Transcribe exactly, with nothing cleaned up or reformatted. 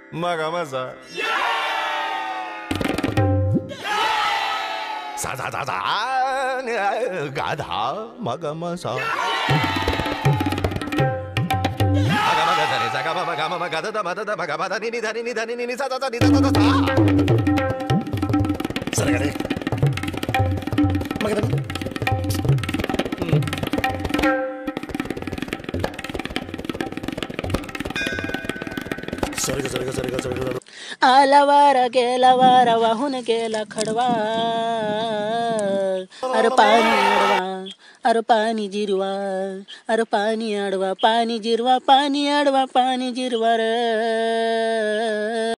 मगा मजा सा सा सा सा गाधा मगा मसा मगा मगा धनी सा गा मगा मगा गा दा मदा दा मगा मदा नि नि धनी नि धनी नि सा सा सा नि सा सा सा सरगडे मगा धनी सरग सरग सरग सरग आला वारा गेला वारा वाहून गेला खडवा अरे पाणी अडवा अरे पाणी जिरवा अरे पाणी अडवा पाणी जिरवा पाणी अडवा पाणी जिरवा रे